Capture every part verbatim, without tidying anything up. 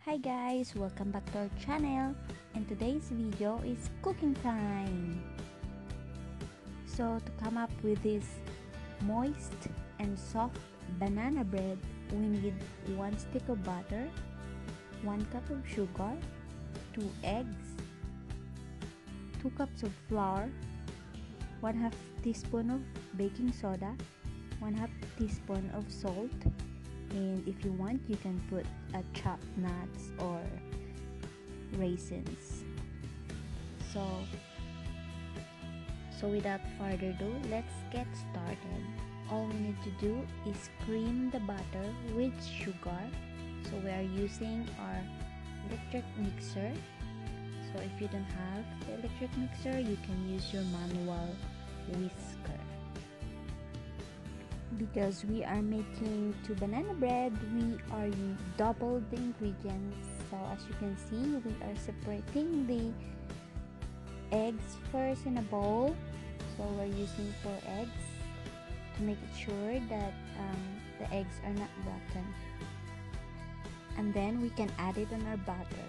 Hi guys, welcome back to our channel, and today's video is cooking time. So to come up with this moist and soft banana bread, we need one stick of butter, one cup of sugar, two eggs, two cups of flour, one half teaspoon of baking soda, one half teaspoon of salt, and if you want you can put a chopped nuts or raisins. So so without further ado, let's get started. All we need to do is cream the butter with sugar. So we are using our electric mixer. So if you don't have the electric mixer, you can use your manual whisker. Because we are making two banana bread, we are double the ingredients. So as you can see, we are separating the eggs first in a bowl. So we're using four eggs to make it sure that um, the eggs are not rotten. And then we can add it on our butter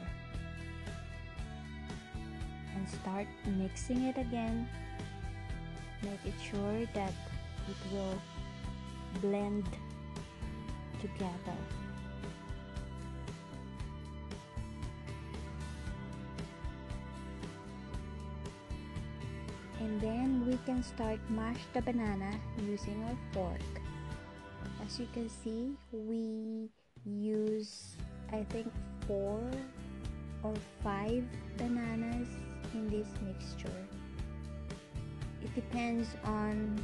and start mixing it again. Make it sure that it will blend together. And then we can start mash the banana using our fork. As you can see, we use I think four or five bananas in this mixture. It depends on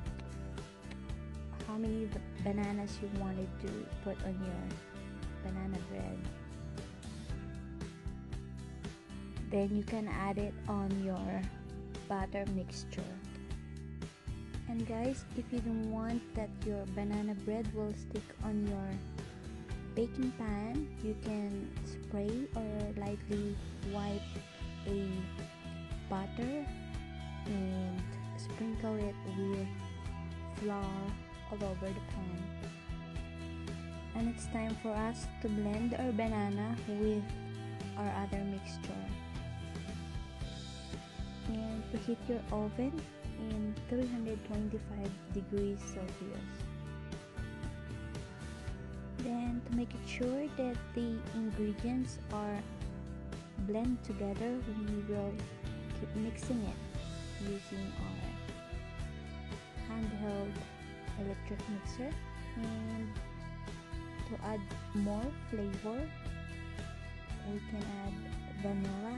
how many bananas you wanted to put on your banana bread. Then you can add it on your butter mixture. And guys, if you don't want that your banana bread will stick on your baking pan, you can spray or lightly wipe a butter and sprinkle it with flour all over the pan. And it's time for us to blend our banana with our other mixture. And to heat your oven in three hundred twenty-five degrees Celsius. Then to make it sure that the ingredients are blend together, we will keep mixing it using our handheld electric mixer. And to add more flavor, we can add vanilla,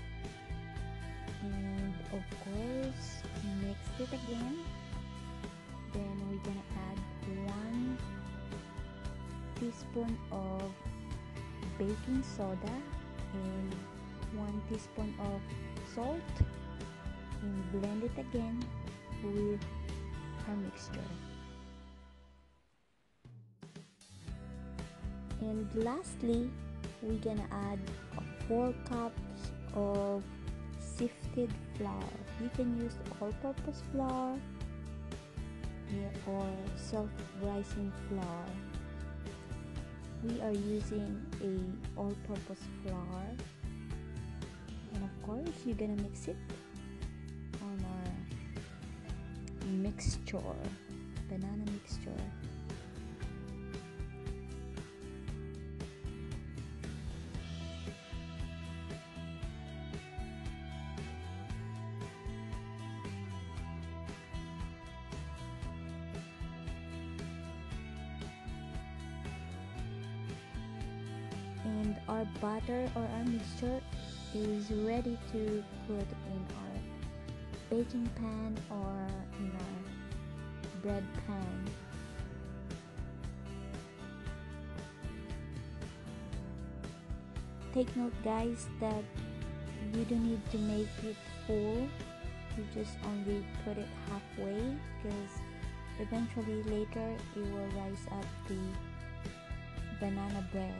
and of course mix it again. Then we're gonna add one teaspoon of baking soda and one teaspoon of salt, and blend it again with our mixture. And lastly, we're gonna add four cups of sifted flour. You can use all-purpose flour or self-rising flour. We are using a all-purpose flour, and of course you're gonna mix it on our mixture, banana mixture. And our butter or our mixture is ready to put in our baking pan or in our bread pan. Take note guys that you don't need to make it full. You just only put it halfway, because eventually later it will rise up the banana bread.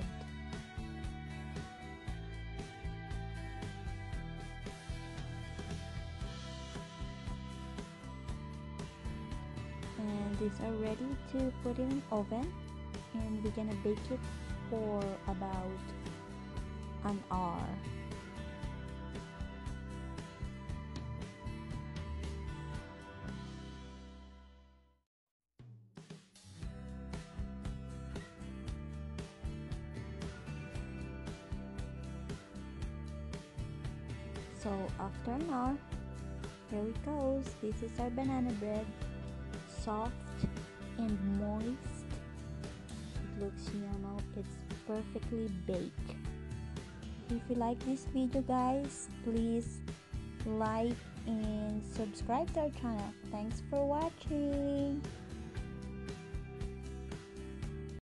And these are ready to put in oven, and we're gonna bake it for about an hour. So after an hour, here it goes. This is our banana bread, soft and moist. It looks yummy. It's perfectly baked. If you like this video, guys, please like and subscribe to our channel. Thanks for watching.